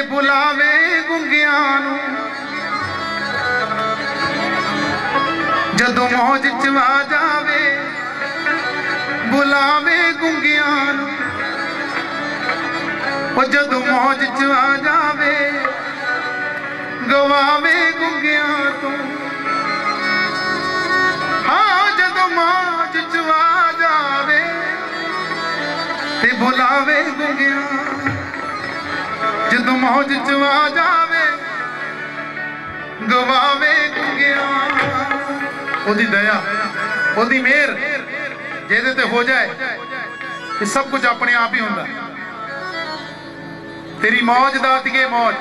बुलावे गुंगियां नू जदों मौज च आ जावे बुलावे गुंगियां नू जदों मौज च आ जावे गवावे गुंगियां तो हाँ जदों मौज च आ जावे ते बुलावे गुंगियां जदों मौज च आ जावे गवावे गुंगियां ओदी दया ओदी मेहर जेदे ते हो जाए ये सब कुछ अपने आप ही होंदा तेरी मौज दातिए मौज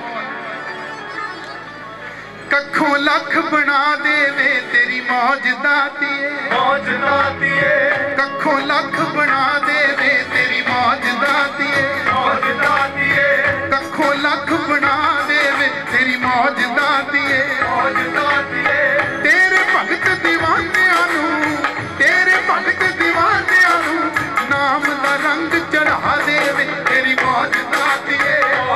कखों लख बना देवे तेरी मौज दातिए कखों लख बना देवे तेरी मौज दातिए कखों लख बना देवे तेरी मौज दातिए तेरे भगत दीवानियां नू तेरे भगत दीवानियां नू नाम दा रंग चढ़ा देवे तेरी मौज दातिए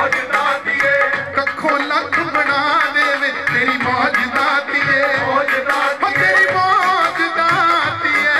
कखों लख बना देवे तेरी मौज दातिए तेरी मौज दातिए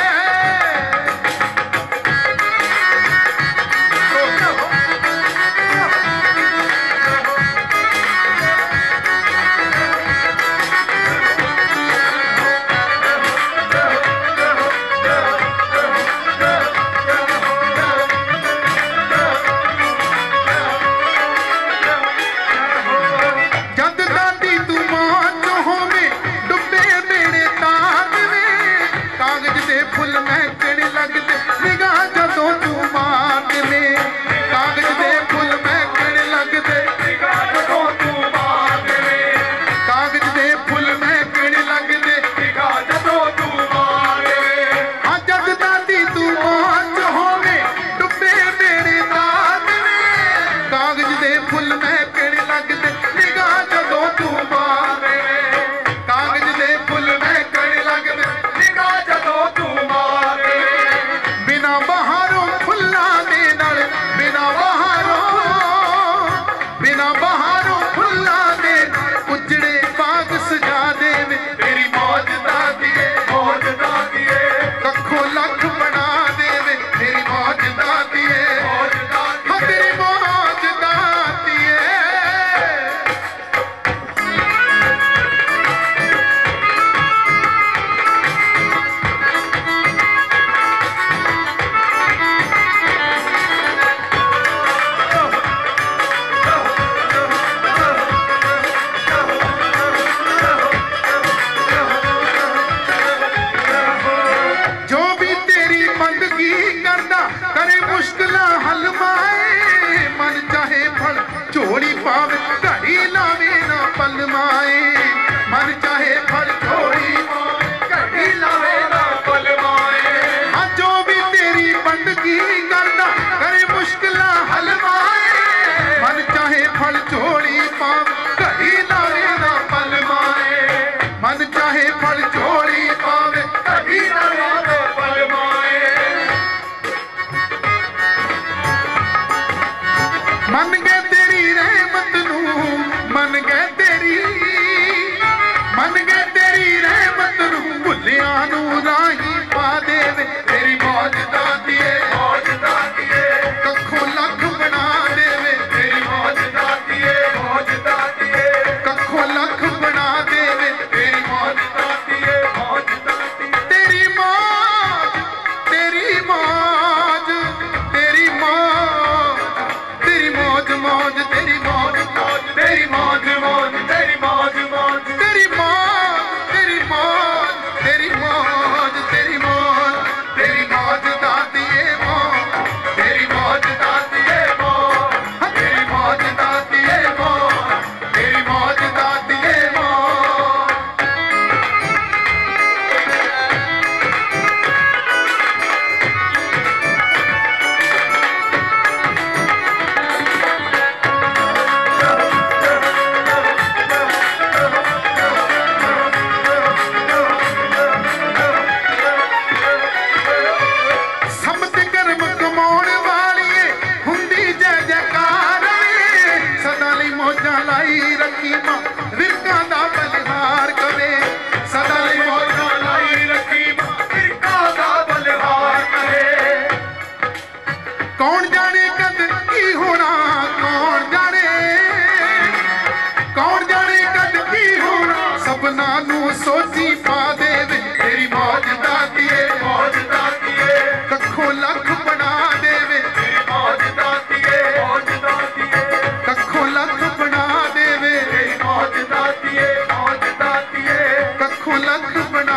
तेरी मौज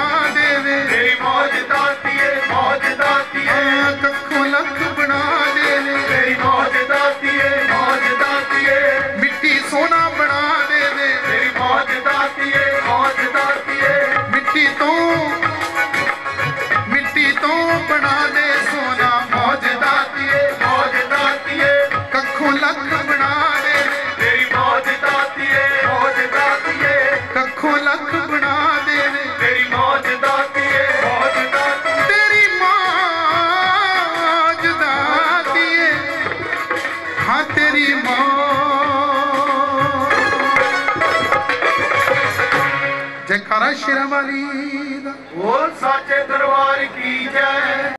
देवे तेरी मौज दातिए मौज दातिए कखों लख बना देवे तेरी मौज दातिए मौज दातिए मिट्टी सोना बना देवे तेरी मौज दातिए मौज दातिए मिट्टी तो बना दे सोना मौज दातिए कखों लख बना दे तेरी मौज दातिए कखों लख बना दे तेरी मौज दातिए तेरी मौज दातिए हाँ तेरी मौज जयकारा शेरां वाली दा बोल साचे दरबार की जय।